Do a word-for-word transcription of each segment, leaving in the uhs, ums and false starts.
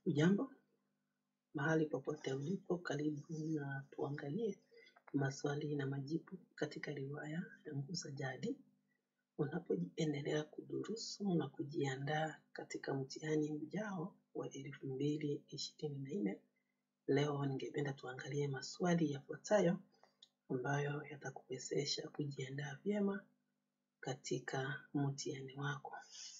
Ujambo, mahali popote ulipo, karibu na tuangalie maswali na majibu katika riwaya ya Nguu za Jadi. Unapoendelea kudurusu na kujiandaa katika mtihani ujao wa elfu mbili ishirini na nne, leo ningependa tuangalie maswali yafuatayo ambayo yatakuwezesha kujiandaa vyema katika mtihani wako.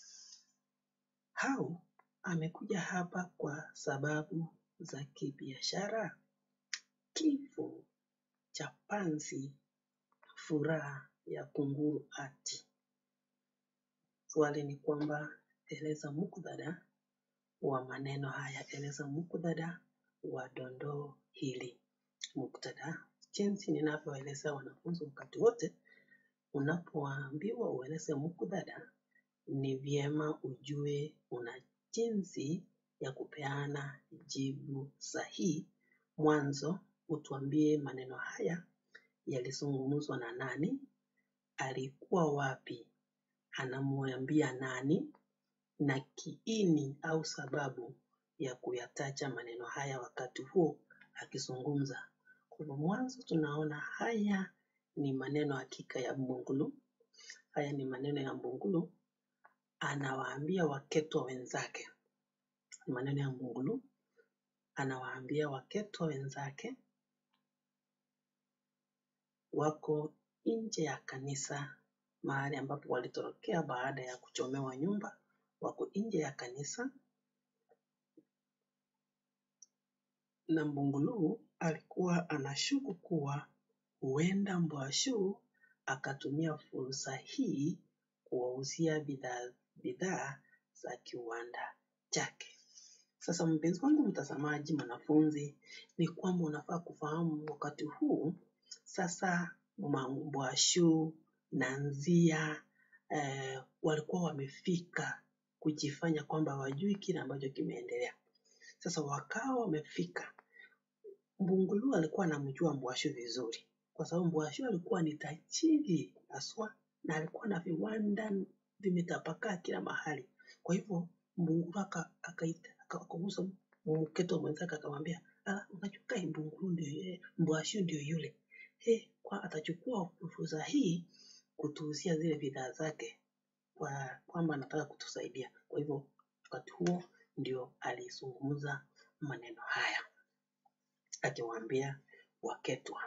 Hao amekuja hapa kwa sababu za kibiashara. Kifo cha panzi, furaha ya kunguru ati. Swali ni kwamba eleza muktadha wa maneno haya, eleza muktadha wa dondoo hili. Muktadha, jinsi ninavyoeleza wanafunzi wakati wote, unapoambiwa ueleze muktadha, ni vyema ujue una jinsi ya kupeana jibu sahihi. Mwanzo utuambie maneno haya yalizungumzwa na nani, alikuwa wapi, anamwambia nani, na kiini au sababu ya kuyataja maneno haya wakati huo akizungumza. Kwa mwanzo tunaona haya ni maneno hakika ya Mbungulu. Haya ni maneno ya Mbungulu, anawaambia waketwa wenzake. Maneno ya Mbungulu, anawaambia waketwa wenzake wako nje ya kanisa, mahali ambapo walitorokea baada ya kuchomewa nyumba. Wako nje ya kanisa, na Mbungulu alikuwa anashuku kuwa huenda Mbwashu akatumia fursa hii kuwauzia bidhaa bidhaa za kiwanda chake. Sasa mpenzi wangu mtazamaji, mwanafunzi, ni kwamba unafaa kufahamu wakati huu sasa Mbwashu na Nzia eh, walikuwa wamefika kujifanya kwamba wajui kile ambacho kimeendelea. Sasa wakao wamefika. Mbungulu alikuwa anamjua Mbwashu vizuri, kwa sababu Mbwashu alikuwa ni tajiri haswa na alikuwa na viwanda vimetapakaa kila mahali. Kwa hivyo Mbungulu akaita akakugusa mketo mwenzake akamwambia, "Ah, unachukua Mbungulu ndio Mbwashu ndio yule. Eh, kwa atachukua fursa hii kutuuzia zile bidhaa zake kwa kwamba anataka kutusaidia." Kwa hivyo wakati huo ndio alizungumza maneno haya akiwaambia waketwa.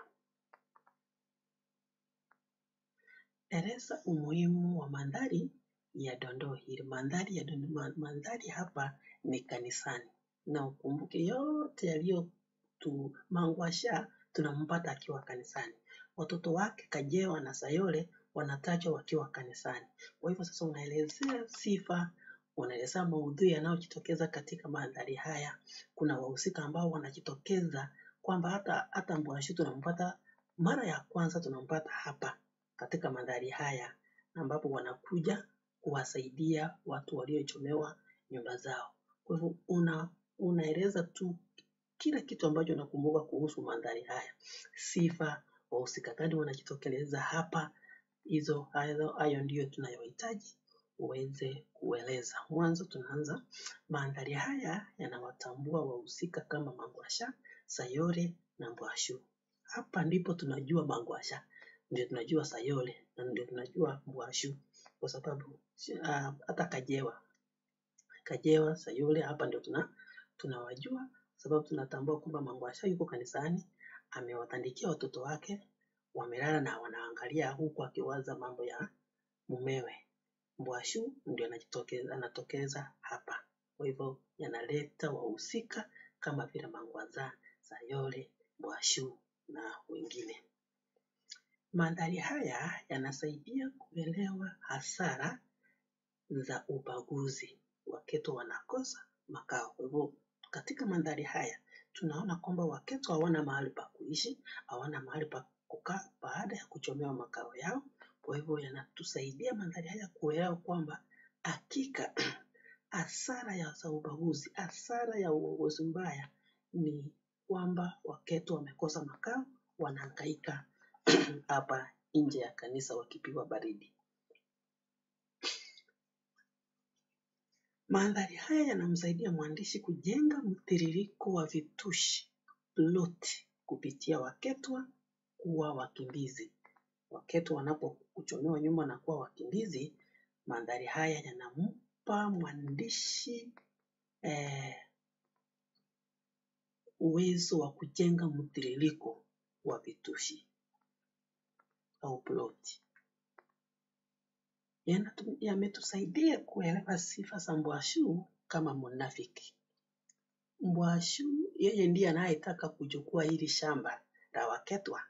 Eleza umuhimu wa mandhari ya dondoo hili. Mandhari ya dondoo, mandhari hapa ni kanisani, na ukumbuke yote yaliyo tu Mangwasha tunampata akiwa kanisani. Watoto wake Kajewa na Sayole wanatajwa wakiwa kanisani. Kwa hivyo sasa unaelezea sifa, unaelezea maudhui yanayojitokeza katika mandhari haya. Kuna wahusika ambao wanajitokeza kwamba hata hata Mbwashu tunampata mara ya kwanza tunampata hapa katika mandhari haya, ambapo wanakuja kuwasaidia watu waliochomewa nyumba zao. Kwa hivyo una unaeleza tu kila kitu ambacho unakumbuka kuhusu mandhari haya. Sifa, wahusika gani wanajitokeleza hapa, hizo hayo hayo ndio tunayohitaji uweze kueleza. Mwanzo tunaanza, mandhari haya yanawatambua wahusika kama Mangwasha, Sayole na Mbwashu. Hapa ndipo tunajua Mangwasha, ndio tunajua Sayole, na ndio tunajua Mbwashu, kwa sababu uh, hata Kajewa Kajewa, Sayole hapa ndio tuna tunawajua, sababu tunatambua kwamba Mangwasha yuko kanisani, amewatandikia watoto wake, wamelala na wanaangalia huku akiwaza mambo ya mumewe. Mbwashu ndio anajitokeza anatokeza hapa. Kwa hivyo yanaleta wahusika kama vile Mangwaza, Sayole, Mbwashu na wengine. Mandhari haya yanasaidia kuelewa hasara za ubaguzi. Waketwa wanakosa makao. Kwa hivyo katika mandhari haya tunaona kwamba Waketwa hawana mahali pa kuishi, hawana mahali pa kukaa baada ya kuchomewa makao yao. Kwa hivyo yanatusaidia mandhari haya kuelewa kwamba hakika hasara ya ubaguzi, hasara ya uongozi mbaya ni kwamba Waketwa wamekosa makao, wanahangaika hapa nje ya kanisa wakipigwa baridi. Mandhari haya yanamsaidia mwandishi kujenga mtiririko wa vitushi plot kupitia waketwa kuwa wakimbizi. Waketwa wanapokuchomewa nyuma na kuwa wakimbizi, mandhari haya yanampa mwandishi eh, uwezo wa kujenga mtiririko wa vitushi au plot. Yametusaidia kuelewa sifa za Mbwashu kama mnafiki. Mbwashu yeye ndiye anayetaka kuchukua hili shamba la waketwa.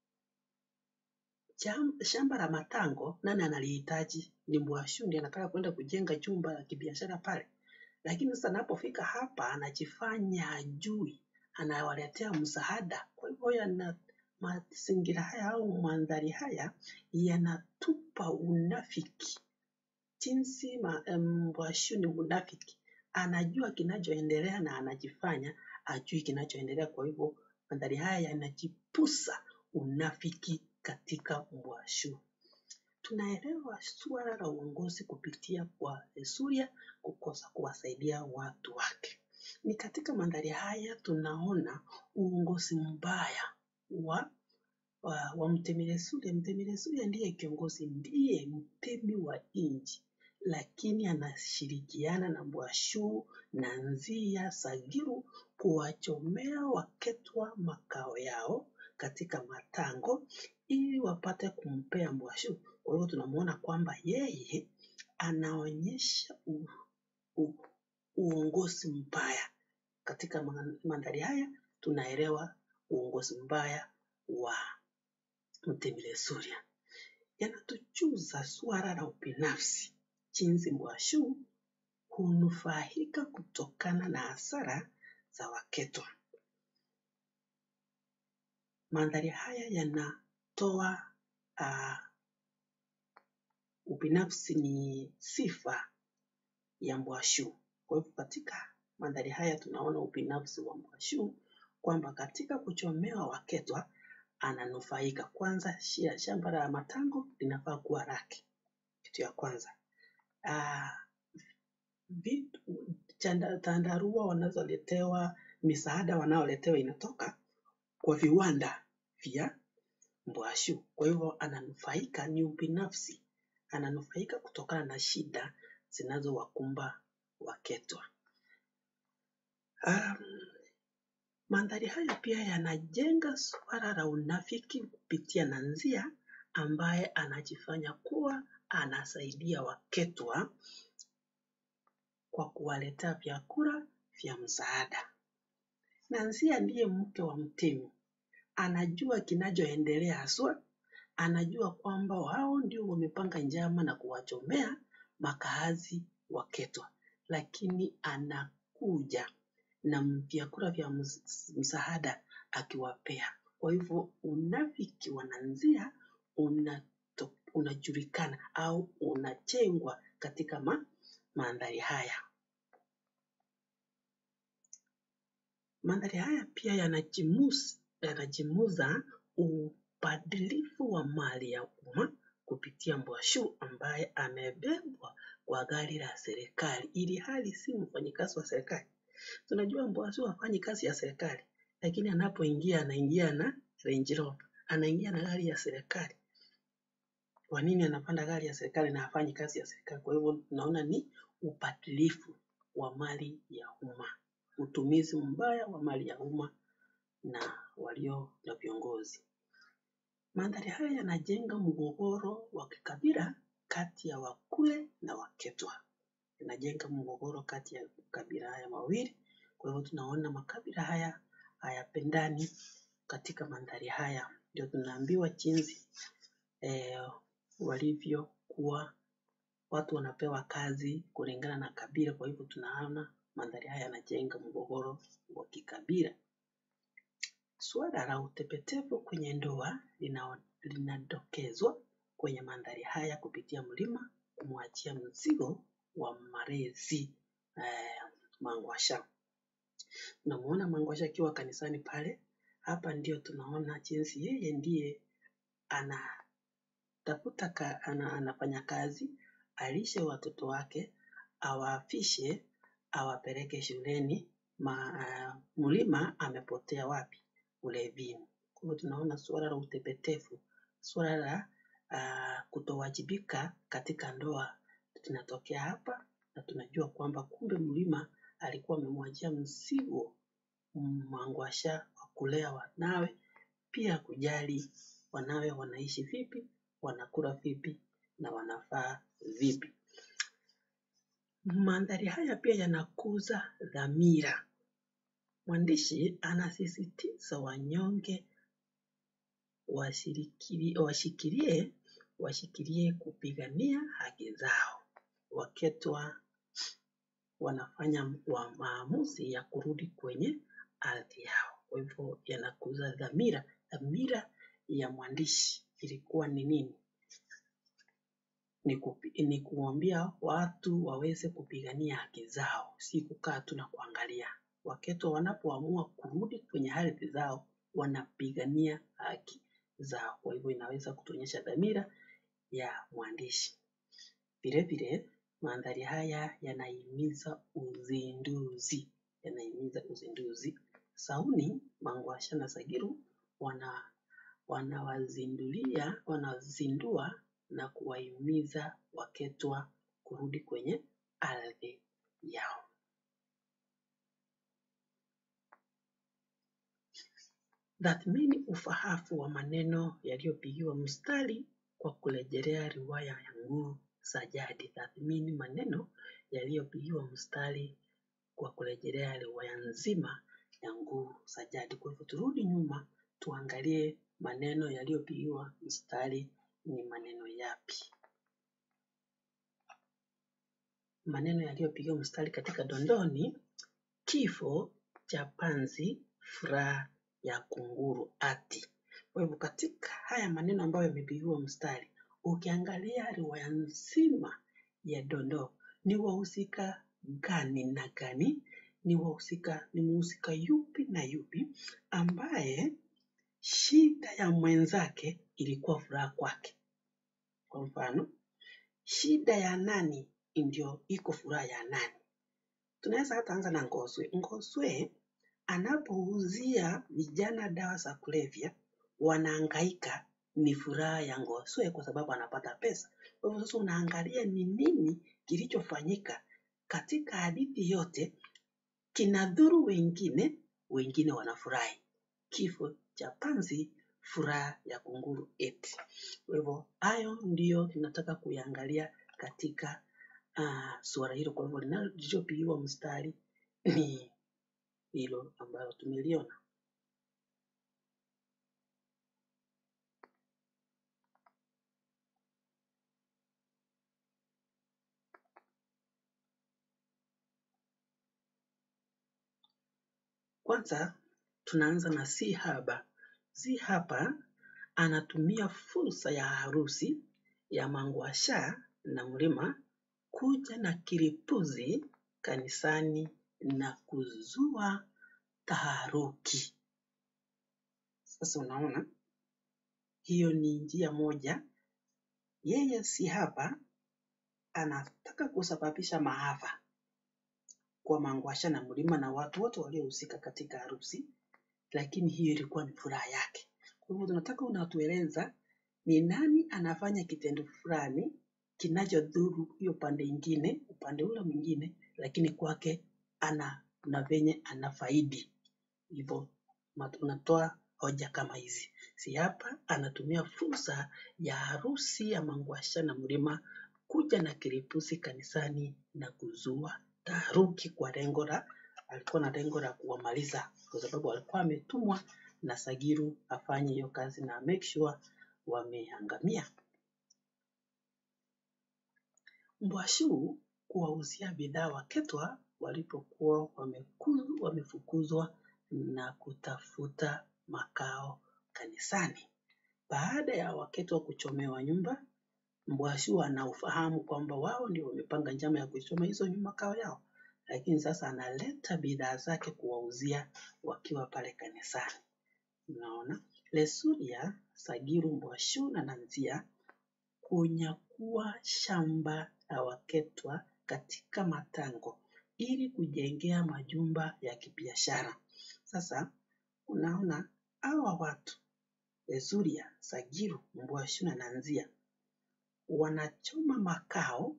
Shamba la matango nani analihitaji? Ni Mbwashu ndiye anataka kwenda kujenga jumba la kibiashara pale. Lakini sasa anapofika hapa anajifanya ajui, anawaletea msaada. Kwa hivyo yana mazingira haya au mandhari haya yanatupa unafiki. Jinsi Mbwashu ni mnafiki, anajua kinachoendelea na anajifanya ajui kinachoendelea. Kwa hivyo mandhari haya yanajipusa unafiki katika Mbwashu. Tunaelewa suala la uongozi kupitia kwa Suria kukosa kuwasaidia watu wake. Ni katika mandhari haya tunaona uongozi mbaya wa wa, wa Mtemile Suria. Mtemile Suria ndiye kiongozi, ndiye mtemi wa nchi, lakini anashirikiana na Mbwashu na Nzia Sagiru kuwachomea waketwa makao yao katika matango ili wapate kumpea Mbwashu. Kwa hivyo tunamuona kwamba yeye anaonyesha u, u, uongozi mbaya. Katika mandhari haya tunaelewa uongozi mbaya wa Mtemile Suria. Yanatujuza suala la ubinafsi, jinsi Mbwashu hunufaika kutokana na hasara za waketwa. Mandhari haya yanatoa uh, ubinafsi ni sifa ya Mbwashu. Kwa hivyo katika mandhari haya tunaona ubinafsi wa Mbwashu kwamba katika kuchomewa waketwa ananufaika. Kwanza shamba la matango linafaa kuwa lake. Kitu ya kwanza. Uh, vitu tandarua wanazoletewa, misaada wanaoletewa inatoka kwa viwanda vya Mbwashu. Kwa hivyo ananufaika, ni ubinafsi. Ananufaika kutokana na shida zinazowakumba waketwa. Um, mandhari haya pia yanajenga suala la unafiki kupitia Nzia ambaye anajifanya kuwa anasaidia waketwa kwa kuwaletea vyakula vya msaada. Nzia ndiye mke wa mtemi. Anajua kinachoendelea haswa. Anajua kwamba wao ndio wamepanga njama na kuwachomea makaazi waketwa. Lakini anakuja na vyakula vya msaada akiwapea. Kwa hivyo unafiki wa Nzia unajulikana au unachengwa katika ma, mandhari haya. Mandhari haya pia yanajimuza, yanajimuza ubadilifu wa mali ya umma kupitia Mbwashu ambaye amebebwa kwa gari la serikali ili hali si mfanyikazi wa serikali. Tunajua Mbwashu hafanyi kazi ya serikali, lakini anapoingia anaingia na Range Rover, anaingia na gari ya serikali. Kwa nini anapanda gari ya serikali na hafanyi kazi ya serikali? Kwa hivyo tunaona ni ubadilifu wa mali ya umma, utumizi mbaya wa mali ya umma na walio na viongozi. Mandhari haya yanajenga mgogoro wa kikabila kati ya Wakule na Waketwa. Yanajenga mgogoro kati ya kabila haya mawili. Kwa hivyo tunaona makabila haya hayapendani katika mandhari haya. Ndio tunaambiwa jinsi eh, walivyokuwa watu wanapewa kazi kulingana na kabila. Kwa hivyo tunaona mandhari haya yanajenga mgogoro wa kikabila. Suala la utepetevu kwenye ndoa linadokezwa kwenye mandhari haya kupitia mlima kumwachia mzigo wa malezi eh, Mangwasha. Tunamuona Mangwasha akiwa kanisani pale. Hapa ndio tunaona jinsi yeye ndiye anatafuta ka, ana, anafanya kazi alishe watoto wake, awafishe, awapeleke shuleni, ma, uh, mlima amepotea wapi? Ulevini. Kwa hivyo tunaona suala la utepetefu, suala la uh, kutowajibika katika ndoa tunatokea hapa, na tunajua kwamba kumbe mlima alikuwa amemwachia mzigo Mangwasha wa kulea wanawe, pia kujali wanawe wanaishi vipi, wanakula vipi na wanafaa vipi. Mandhari haya pia yanakuza dhamira. Mwandishi anasisitiza wanyonge washikilie washikilie kupigania haki zao. Waketwa wanafanya wa maamuzi ya kurudi kwenye ardhi yao. Kwa hivyo yanakuza dhamira. Dhamira ya mwandishi ilikuwa ni nini? Ni, kupi, ni kuambia watu waweze kupigania haki zao, si kukaa tu na kuangalia. Waketwa wanapoamua kurudi kwenye ardhi zao, wanapigania haki zao. Kwa hivyo inaweza kutuonyesha dhamira ya mwandishi. Vile vile mandhari haya yanahimiza uzinduzi, yanahimiza uzinduzi. Sauni, Mangwasha na Sagiru wana wanawazindulia, wanazindua na kuwahimiza Waketwa kurudi kwenye ardhi yao. Tathmini ufahafu wa maneno yaliyopigiwa mstari kwa kurejelea riwaya ya Nguu za jadi. Tathmini maneno yaliyopigiwa mstari kwa kurejelea riwaya nzima ya Nguu za jadi. Kwa hivyo turudi nyuma tuangalie maneno yaliyopigiwa mstari ni maneno yapi. Maneno yaliyopigiwa mstari katika dondoo ni kifo cha panzi, furaha ya kunguru ati. Kwa hivyo katika haya maneno ambayo yamepigiwa mstari, ukiangalia riwaya nzima ya dondoo, ni wahusika gani na gani? Ni wahusika, ni mhusika yupi na yupi ambaye shida ya mwenzake ilikuwa furaha kwake? Kwa mfano, shida ya nani ndio iko furaha ya nani? Tunaweza hata anza na Ngoswe. Ngoswe anapouzia vijana dawa za kulevya, wanahangaika, ni furaha ya Ngoswe kwa sababu anapata pesa. Kwa hivyo sasa unaangalia ni nini kilichofanyika katika hadithi yote, kinadhuru wengine, wengine wanafurahi. Kifo cha panzi, furaha ya kunguru eti. Kwa hivyo hayo ndio tunataka kuiangalia katika uh, suala hilo. Kwa hivyo linalopigiwa mstari ni hilo ambalo tumeliona. Kwanza tunaanza na si haba. Si haba anatumia fursa ya harusi ya Mangwasha na Mlima kuja na kilipuzi kanisani na kuzua taharuki. Sasa unaona, hiyo ni njia moja. Yeye si haba anataka kusababisha maafa kwa Mangwasha na Mlima na watu wote waliohusika katika harusi, lakini hiyo ilikuwa ni furaha yake. Kwa hivyo tunataka unatueleza ni nani anafanya kitendo fulani kinachodhuru hiyo pande ingine, upande ule mwingine, lakini kwake ana na venye anafaidi. Hivyo tunatoa hoja kama hizi. Si hapa anatumia fursa ya harusi ya Mangwasha na Mlima kuja na kilipuzi kanisani na kuzua taharuki kwa lengo la, alikuwa na lengo la kuwamaliza kwa sababu alikuwa ametumwa na Sagiru afanye hiyo kazi na make sure wameangamia. Mbwashu kuwauzia bidhaa Waketwa walipokuwa wamefukuzwa na kutafuta makao kanisani. Baada ya Waketwa kuchomewa nyumba, Mbwashu anaufahamu kwamba wao ndio wamepanga njama ya kuchoma hizo nyumba makao yao, lakini sasa analeta bidhaa zake kuwauzia wakiwa pale kanisani. Unaona, Lesuria, Sagiru, Mbwashu na Nanzia kunyakua shamba la Waketwa katika matango ili kujengea majumba ya kibiashara. Sasa unaona hawa watu Ezuria, Sagiru, Mbwashu na Nzia wanachoma makao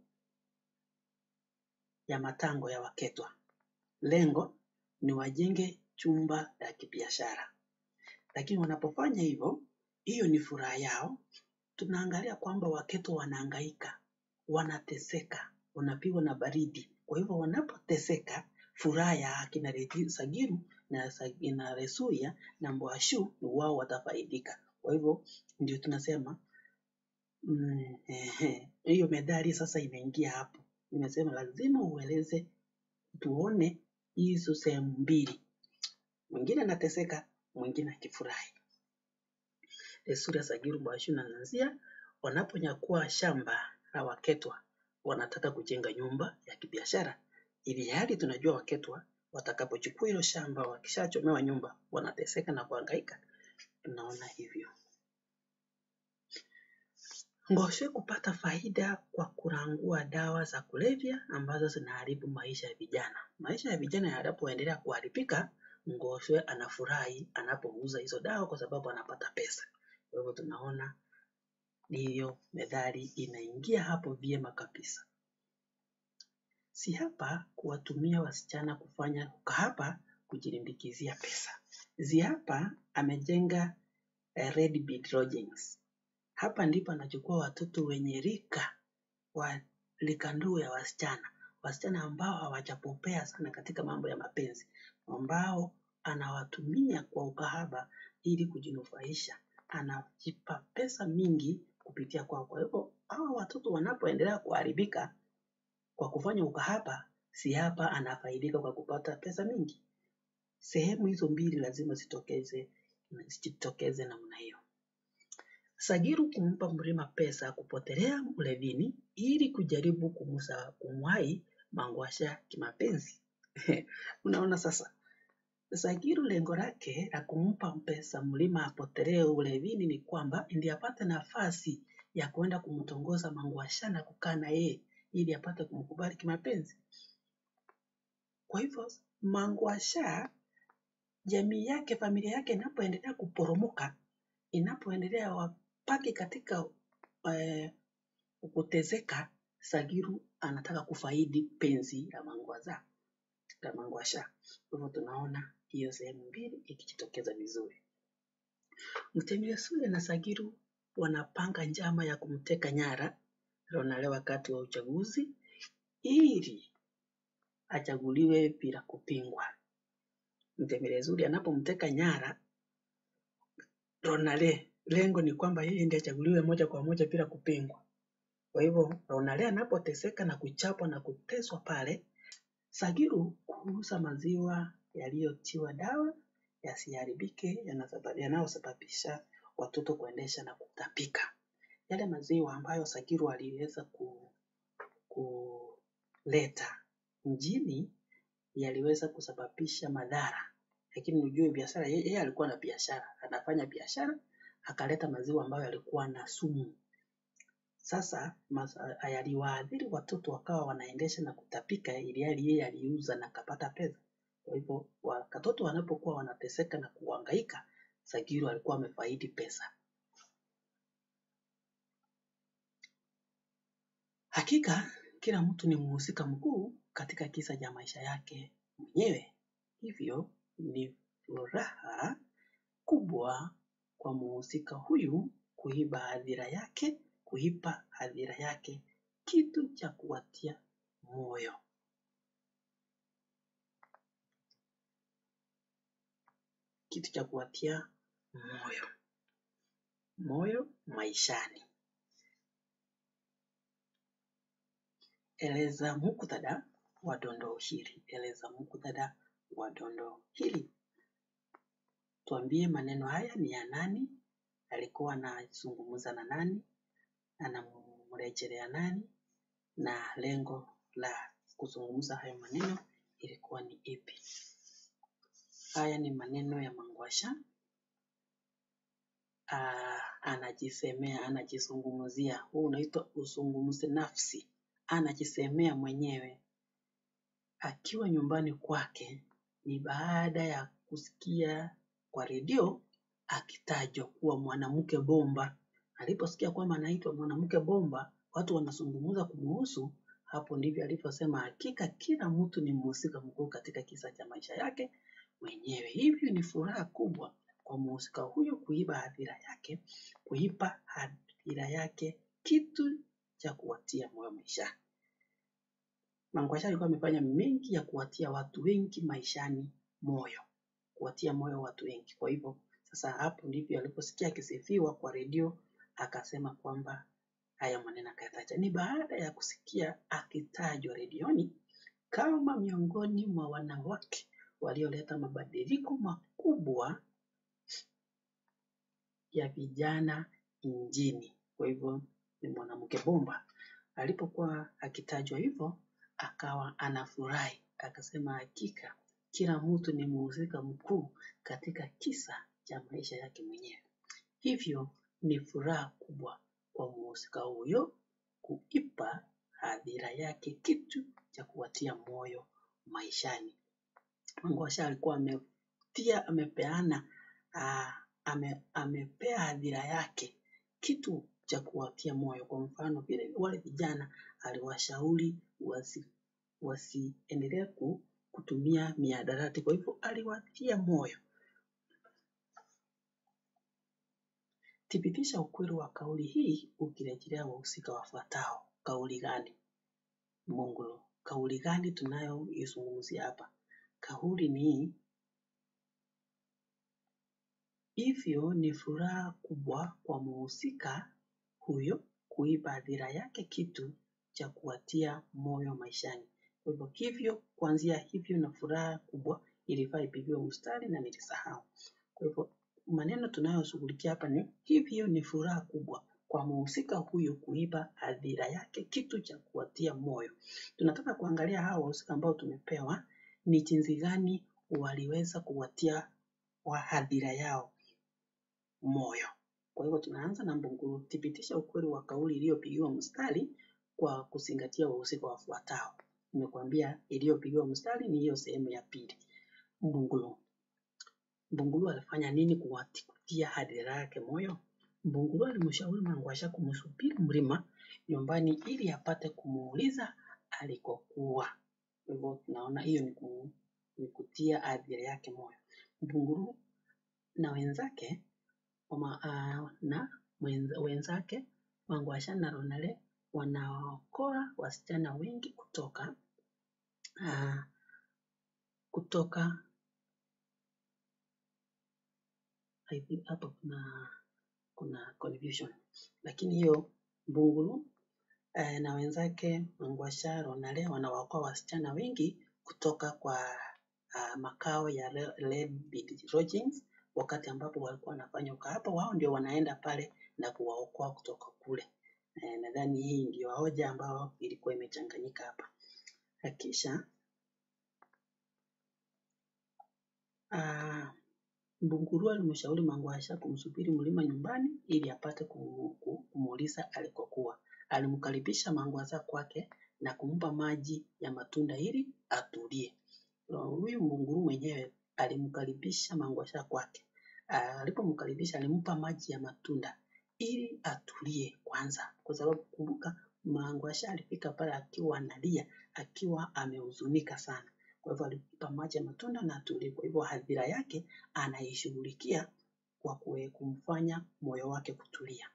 ya matango ya Waketwa. Lengo ni wajenge chumba ya kibiashara. Lakini wanapofanya hivyo, hiyo ni furaha yao. Tunaangalia kwamba Waketwa wanahangaika, wanateseka, wanapigwa na baridi. Kwa hivyo wanapoteseka, furaha ya akina Sagiru na na Resuya na Mbwashu wao watafaidika. Kwa hivyo ndio tunasema mm, eh, hiyo medali sasa imeingia hapo. Nimesema lazima ueleze, tuone hizo sehemu mbili. Mwingine anateseka, mwingine akifurahi. Esuria, Sagiru, Mbwashu na Nzia wanaponyakua shamba la Waketwa wanataka kujenga nyumba ya kibiashara. Ili hali tunajua Waketwa watakapochukua hilo shamba, wakishachomewa nyumba, wanateseka na kuhangaika. Tunaona hivyo. Ngoswe kupata faida kwa kurangua dawa za kulevya ambazo zinaharibu maisha ya vijana. Maisha ya vijana yanapoendelea kuharibika, Ngoswe anafurahi anapouza hizo dawa kwa sababu anapata pesa. Kwa hivyo tunaona ndiyo methali inaingia hapo vyema kabisa. Si hapa kuwatumia wasichana kufanya ukahaba kujilimbikizia pesa. Ziapa amejenga uh, Red Bead Lodgings. Hapa ndipo anachukua watoto wenye rika wa rika ndogo ya wasichana. Wasichana ambao hawajapopea sana katika mambo ya mapenzi. Ambao anawatumia kwa ukahaba ili kujinufaisha. Anajipa pesa mingi kupitia kwa kwa hivyo. Hawa watoto wanapoendelea kuharibika kwa kufanya ukahaba, si hapa anafaidika kwa kupata pesa mingi. Sehemu hizo mbili lazima zitokeze, zitokeze namna hiyo. Sagiru kumpa Mrima pesa kupotelea ulevini ili kujaribu kumusa kumwai Mangwasha kimapenzi. Unaona sasa. Sagiru lengo lake la kumpa pesa Mrima apotelee ulevini ni kwamba ndiye apate nafasi ya kwenda kumtongoza Mangwasha na kukaa na yeye ili apate kumkubali kimapenzi. Kwa hivyo Mangwasha, jamii yake, familia yake inapoendelea kuporomoka, inapoendelea wapaki katika uh, kutezeka, Sagiru anataka kufaidi penzi la Mangwaza, la Mangwasha. Kwa hivyo tunaona hiyo sehemu mbili ikijitokeza vizuri. Mtemilesule na Sagiru wanapanga njama ya kumteka nyara Ronale wakati wa uchaguzi ili achaguliwe bila kupingwa. Mtemilesule anapomteka nyara Ronale, lengo ni kwamba yeye ndiye achaguliwe moja kwa moja bila kupingwa. Kwa hivyo Ronale anapoteseka na kuchapwa na kuteswa pale, Sagiru kuuza maziwa yaliyotiwa dawa yasiharibike, yanayosababisha watoto kuendesha na kutapika. Yale maziwa ambayo Sagiru aliweza ku, kuleta mjini yaliweza kusababisha madhara. Lakini ujue biashara, yeye alikuwa na biashara, anafanya biashara, akaleta maziwa ambayo yalikuwa na sumu. Sasa yaliwaathiri watoto wakawa wanaendesha na kutapika, ili hali yeye aliuza na kapata pesa. Kwa hivyo watoto wanapokuwa wanateseka na kuhangaika, Sagiru alikuwa amefaidi pesa. Hakika kila mtu ni mhusika mkuu katika kisa cha maisha yake mwenyewe. Hivyo ni furaha kubwa kwa mhusika huyu kuiba hadhira yake, kuipa hadhira yake kitu cha kuwatia moyo. Kitu cha kuwatia moyo. Moyo maishani. Eleza muktadha wa dondoo hili. Eleza muktadha wa dondoo hili. Tuambie maneno haya ni ya nani, alikuwa anazungumza na nani, anamrejelea nani, na lengo la kuzungumza hayo maneno ilikuwa ni ipi. Haya ni maneno ya Mangwasha. Aa, anajisemea, anajizungumzia. Huu unaitwa uzungumzi nafsi. anajisemea mwenyewe akiwa nyumbani kwake ni baada ya kusikia kwa redio akitajwa kuwa mwanamke bomba. Aliposikia kwamba anaitwa mwanamke bomba, watu wanazungumza kumuhusu, hapo ndivyo aliposema hakika kila mtu ni mhusika mkuu katika kisa cha maisha yake mwenyewe. Hivyo ni furaha kubwa kwa mhusika huyo kuiba hadhira yake, kuipa hadhira yake kitu cha kuwatia moyo maishani. Mangwasha alikuwa amefanya mengi ya kuwatia watu wengi maishani moyo, kuwatia moyo watu wengi. Kwa hivyo sasa hapo ndivyo aliposikia akisifiwa kwa redio akasema kwamba haya maneno akayataja. Ni baada ya kusikia akitajwa redioni kama miongoni mwa wanawake walioleta mabadiliko makubwa ya vijana nchini. Kwa hivyo ni mwanamke bomba. Alipokuwa akitajwa hivyo akawa anafurahi, akasema hakika kila mtu ni mhusika mkuu katika kisa cha maisha yake mwenyewe. Hivyo ni furaha kubwa kwa mhusika huyo kuipa hadhira yake kitu cha kuwatia moyo maishani. Mangwasha alikuwa ametia amepeana uh, ame, amepea hadhira yake kitu cha kuwatia moyo. Kwa mfano vile wale vijana aliwashauri wasi wasiendelee kutumia mihadarati, kwa hivyo aliwatia moyo. Thibitisha ukweli wa kauli hii ukirejelea wahusika wafuatao. Kauli gani? Mungu. Kauli gani tunayoizungumzia hapa? Kauli ni hivyo ni furaha kubwa kwa mhusika huyo kuipa hadhira yake kitu cha kuwatia moyo maishani. Kwa hivyo hivyo, kuanzia hivyo na furaha kubwa ilifaa ipigiwe mstari na nilisahau. Kwa hivyo maneno tunayoshughulikia hapa ni hivyo ni furaha kubwa kwa mhusika huyo kuipa hadhira yake kitu cha kuwatia moyo. Tunataka kuangalia hawa wahusika ambao tumepewa ni jinsi gani waliweza kuwatia wa hadhira yao moyo. Kwa hivyo tunaanza na Mbungulu. Thibitisha ukweli wa kauli iliyopigiwa mstari kwa kuzingatia wahusika wafuatao. Nimekuambia iliyopigiwa mstari ni hiyo sehemu ya pili. Mbungulu. Mbungulu alifanya nini kuwatia hadhira yake moyo? Mbungulu alimshauri Mangwasha kumsubiri mlima nyumbani ili apate kumuuliza alikokuwa. Kwa hivyo tunaona hiyo ni, ku, ni kutia hadhira yake moyo. Mbungulu na wenzake Oma, uh, na wenza, wenzake Mangwasha na Ronale wanaokoa wasichana wengi kutoka uh, kutoka hapa kuna kuna confusion, lakini hiyo Mbungulu uh, na wenzake Mangwasha Ronale wanaokoa wasichana wengi kutoka kwa uh, makao ya Red Lodgings wakati ambapo walikuwa wanafanya ukahaba, wao ndio wanaenda pale na kuwaokoa kutoka kule. E, nadhani hii ndio hoja ambayo ilikuwa imechanganyika hapa. Kisha uh, Mbungulu alimshauri Mangwasha kumsubiri mlima nyumbani ili apate kumuuliza alikokuwa. Alimkaribisha Mangwasha kwake na kumpa maji ya matunda ili atulie. Huyu Mbungulu mwenyewe alimkaribisha Mangwasha kwake. Uh, alipomkaribisha alimpa maji ya matunda ili atulie kwanza, kwa sababu kumbuka Mangwasha alifika pale akiwa analia, akiwa amehuzunika sana. Kwa hivyo alimpa maji ya matunda na atulie. Kwa hivyo hadhira yake anaishughulikia kwa kumfanya moyo wake kutulia.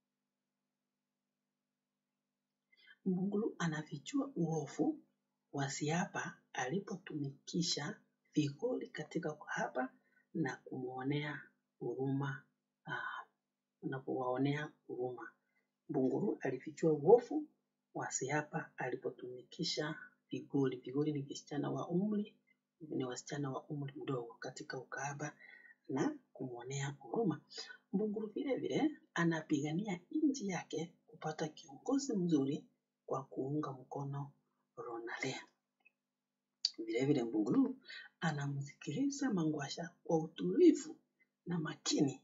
Mbungulu anafichua uovu wa Siaba alipotumikisha vigoli katika kuhaba na kumuonea huruma uh, na kuwaonea huruma. Mbungulu alifichua uovu wa Siaba alipotumikisha vigoli. Vigoli ni wasichana wa umri ni wasichana wa umri mdogo katika ukahaba na kumuonea huruma. Mbungulu vile vile anapigania nchi yake kupata kiongozi mzuri kwa kuunga mkono Ronale. Vile vile Mbungulu anamsikiliza Mangwasha kwa utulivu na makini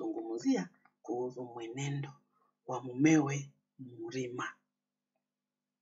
anapomzungumzia kuhusu mwenendo wa mumewe Mrima.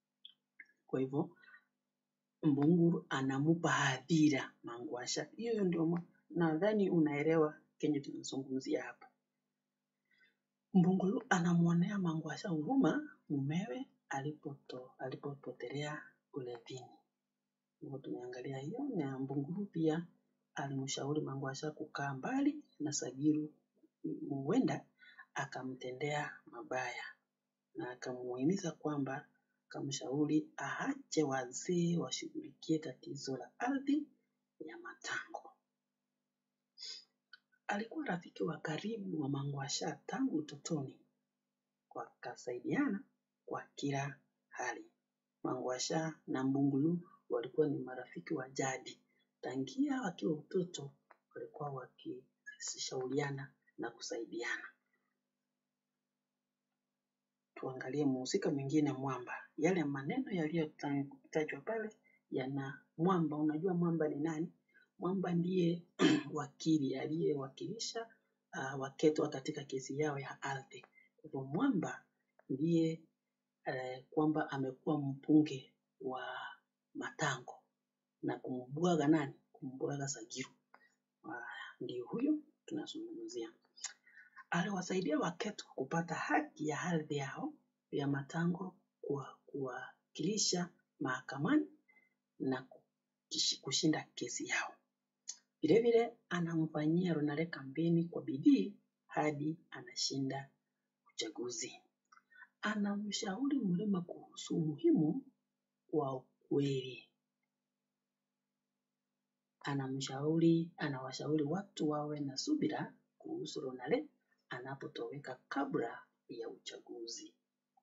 Kwa hivyo Mbunguru anamupa hadhira Mangwasha. Hiyo ndio nadhani unaelewa kenye tunazungumzia hapa. Mbunguru anamuonea Mangwasha huruma mumewe alipoto alipopotelea ulevini. Hivyo tumeangalia hiyo, na Mbunguru pia alimshauri Mangwasha kukaa mbali na Sagiru, huenda akamtendea mabaya, na akamuhimiza kwamba akamshauri aache wazee washughulikie tatizo la ardhi ya Matango. Alikuwa rafiki wa karibu wa Mangwasha tangu utotoni, wakasaidiana kwa kila hali. Mangwasha na Mbunguru walikuwa ni marafiki wa jadi. Tangia wakiwa utoto walikuwa wakishauriana na kusaidiana. Tuangalie mhusika mwingine, Mwamba. Yale maneno yaliyotajwa pale yana Mwamba. Unajua Mwamba ni nani? Mwamba ndiye wakili aliyewakilisha uh, Waketwa katika kesi yao ya ardhi. Kwa Mwamba ndiye uh, kwamba amekuwa mbunge wa Matango na kumbwaga nani? Kumbwaga Sagiru. Uh, ndio huyo tunazungumzia. Aliwasaidia Waketwa kupata haki ya ardhi yao ya Matango kwa kuwakilisha mahakamani na kushinda kesi yao. Vile vile anamfanyia Ronale kampeni kwa bidii hadi anashinda uchaguzi. Anamshauri Mrima kuhusu umuhimu wa ukweli. Anamshauri, anawashauri watu wawe na subira kuhusu Ronale anapotoweka kabla ya uchaguzi.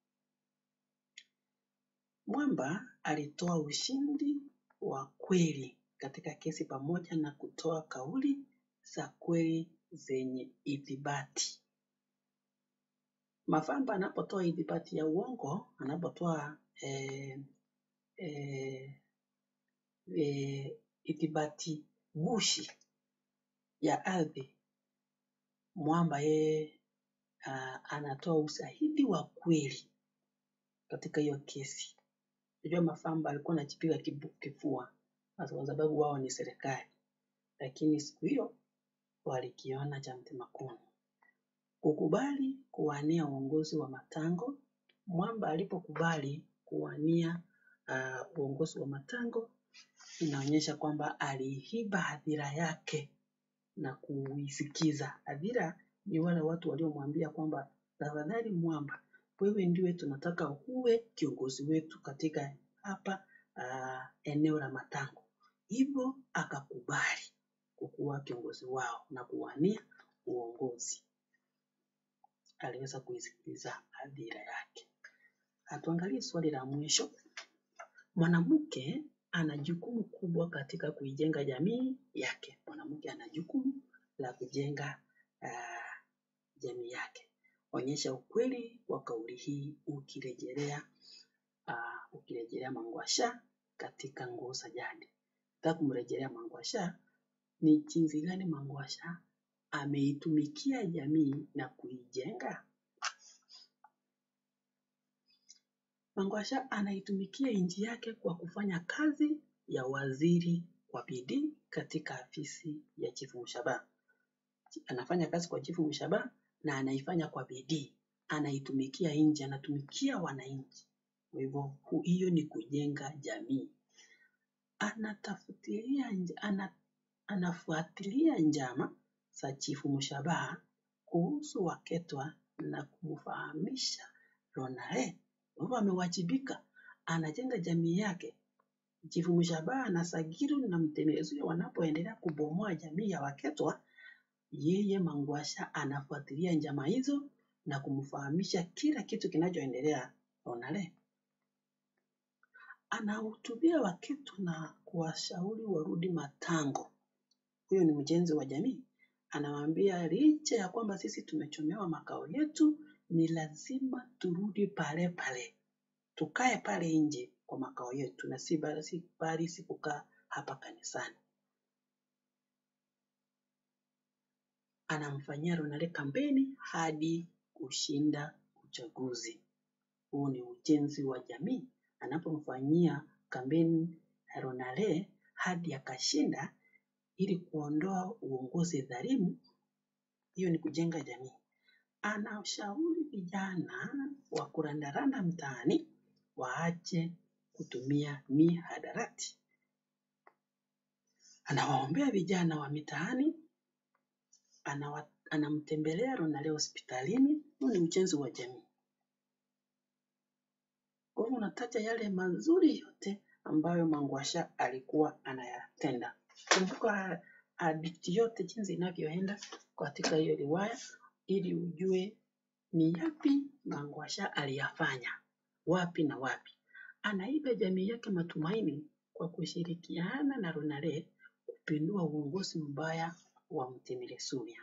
Mwamba alitoa ushindi wa kweli katika kesi pamoja na kutoa kauli za kweli zenye ithibati. Mafamba anapotoa ithibati ya uongo, anapotoa eh, eh, eh, ithibati gushi ya ardhi, Mwamba yeye uh, anatoa ushahidi wa kweli katika hiyo kesi. Unajua Mafamba alikuwa anajipiga kifua kwa sababu wao ni serikali, lakini siku hiyo walikiona cha mtema kuni. Kukubali kuwania uongozi wa Matango. Mwamba alipokubali kuwania uh, uongozi wa Matango, inaonyesha kwamba aliiba hadhira yake na kuisikiza. Hadhira ni wale watu waliomwambia kwamba tafadhali Mwamba, wewe ndiwe tunataka uwe kiongozi wetu katika hapa uh, eneo la Matango. Hivyo akakubali kuwa kiongozi wao na kuwania uongozi. Aliweza kuisikiliza hadhira yake. Atuangalie swali la mwisho. Mwanamke ana jukumu kubwa katika kuijenga jamii yake. Mwanamke ana jukumu la kujenga uh, jamii yake. Onyesha ukweli wa kauli hii ukirejelea uh, ukirejelea Mangwasha katika Nguu za Jadi. Nataka kumrejelea Mangwasha ni jinsi gani Mangwasha ameitumikia jamii na kuijenga. Mangwasha anaitumikia nchi yake kwa kufanya kazi ya waziri kwa bidii katika afisi ya Chifu Mshaba. Anafanya kazi kwa Chifu Mshaba na anaifanya kwa bidii. Anaitumikia nchi, anatumikia wananchi. Kwa hivyo hiyo ni kujenga jamii. Anatafutilia ana, anafuatilia njama za Chifu Mshaba kuhusu Waketwa na kumfahamisha Ronale. Kwa hivyo amewajibika, anajenga jamii yake. Chifu Mshaba na Sagiru na Mtemezuya wanapoendelea kubomoa jamii ya Waketwa, yeye Mangwasha anafuatilia njama hizo na kumfahamisha kila kitu kinachoendelea Ronale. Anahutubia Waketwa na kuwashauri warudi Matango. Huyo ni mjenzi wa jamii. Anawaambia licha ya kwamba sisi tumechomewa makao yetu, ni lazima turudi pale pale. Tukae pale nje kwa makao yetu na si bali bali si kukaa hapa kanisani. Anamfanyia Ronale kampeni hadi kushinda uchaguzi. Huu ni ujenzi wa jamii anapomfanyia kampeni Ronale hadi akashinda ili kuondoa uongozi dhalimu. Hiyo ni kujenga jamii. Anashauri vijana wa kurandaranda mtaani waache kutumia mihadarati. Anawaombea vijana wa mitaani, anawa, anamtembelea Ronale hospitalini. Huu ni ujenzi wa jamii. Kwa hivyo unataja yale mazuri yote ambayo Mangwasha alikuwa anayatenda. Kumbuka hadithi yote jinsi inavyoenda katika hiyo riwaya ili ujue ni yapi Mangwasha aliyafanya, wapi na wapi. Anaipa jamii yake matumaini kwa kushirikiana na Ronale kupindua uongozi mbaya wa Mtemile Suria.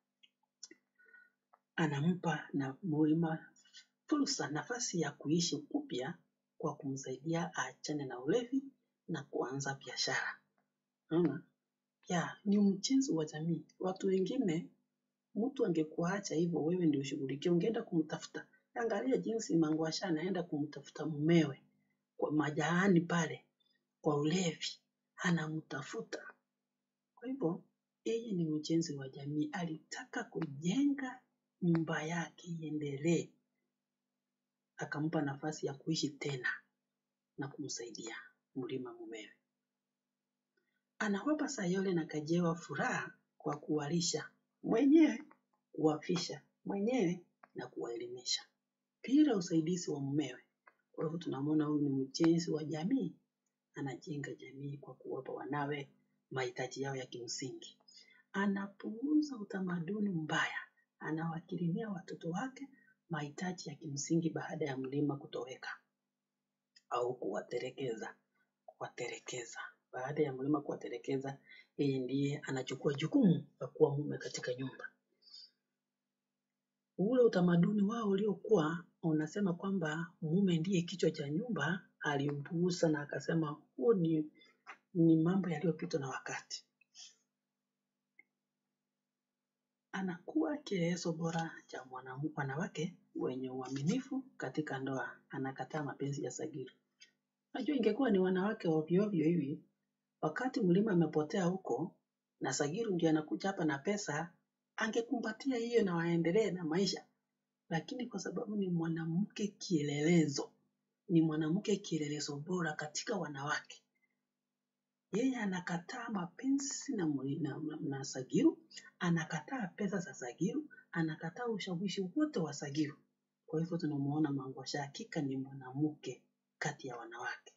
Anampa na Mulima fursa nafasi ya kuishi upya kwa kumsaidia aachane na ulevi na kuanza biashara. Unaona? Ya, ni ujenzi wa jamii. Watu wengine, mtu angekuacha hivyo wewe ndio ushughulikie, ungeenda kumtafuta. Angalia jinsi Mangwasha anaenda kumtafuta mumewe kwa majahani pale, kwa ulevi, anamtafuta. Kwa hivyo, yeye ni ujenzi wa jamii. Alitaka kujenga nyumba yake iendelee. Akampa nafasi ya kuishi tena na kumsaidia Mulima mumewe. Anawapa Sayole na Kajewa furaha kwa kuwalisha mwenyewe, kuwafisha mwenyewe na kuwaelimisha bila usaidizi wa mumewe. Kwa hivyo tunamwona huyu ni ujenzi wa jamii. Anajenga jamii kwa kuwapa wanawe mahitaji yao ya kimsingi. Anapuuza utamaduni mbaya. Anawakirimia watoto wake mahitaji ya kimsingi baada ya Mulima kutoweka au kuwaterekeza. Kuwaterekeza. Baada ya Mulima kuwaterekeza, yeye ndiye anachukua jukumu la kuwa mume katika nyumba. Ule utamaduni wao uliokuwa unasema kwamba mume ndiye kichwa cha nyumba, aliupuuza na akasema huo ni, ni mambo yaliyopitwa na wakati. Anakuwa kielelezo bora cha wanawake wenye uaminifu katika ndoa. Anakataa mapenzi ya Sagiru. Najua ingekuwa ni wanawake ovyo ovyo hivi, wakati Mulima amepotea huko na Sagiru ndiye anakuja hapa na pesa, angekumbatia hiyo na waendelee na maisha. Lakini kwa sababu ni mwanamke kielelezo, ni mwanamke kielelezo bora katika wanawake, yeye anakataa mapenzi na, na, na, na Sagiru, anakataa pesa za Sagiru, anakataa ushawishi wote wa Sagiru. Kwa hivyo tunamuona Mangwasha hakika ni mwanamke kati ya wanawake.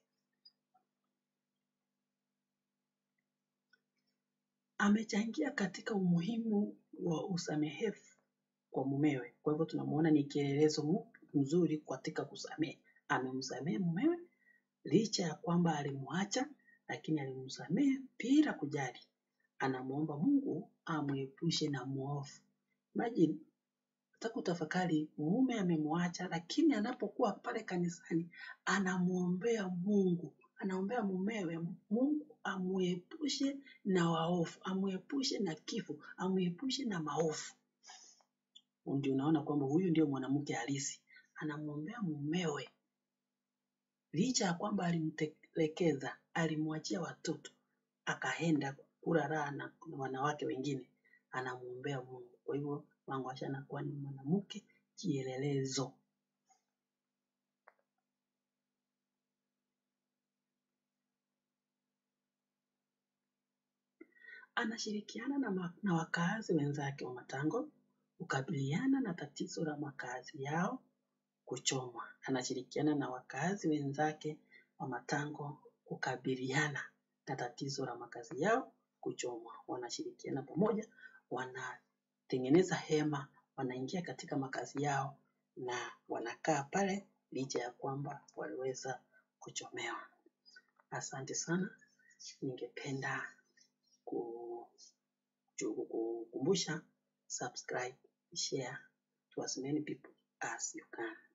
Amechangia katika umuhimu wa usamehefu kwa mumewe. Kwa hivyo tunamuona ni kielelezo mzuri katika kusamehe. Amemsamehe mumewe licha ya kwamba alimwacha, lakini alimsamehe bila kujali. Anamuomba Mungu amuepushe na muovu. Imagine, nataka utafakari, mume amemwacha, lakini anapokuwa pale kanisani anamuombea Mungu, anaombea mumewe, Mungu amuepushe na waovu, amuepushe na kifo, amuepushe na maovu. Ndio unaona kwamba huyu ndio mwanamke halisi. Anamuombea mumewe licha ya kwamba alimtelekeza, alimwachia watoto, akaenda kula raha na wanawake wengine, anamuombea Mungu. Kwa hivyo Mangwasha anakuwa ni mwanamke kielelezo. Anashirikiana na, na wakazi wenzake wa Matango kukabiliana na tatizo la makazi yao kuchomwa. Anashirikiana na wakazi wenzake wa Matango kukabiliana na tatizo la makazi yao kuchomwa. Wanashirikiana pamoja, wanatengeneza hema, wanaingia katika makazi yao na wanakaa pale licha ya kwamba waliweza kuchomewa. Asante sana. Ningependa kukumbusha subscribe, share to as many people as you can.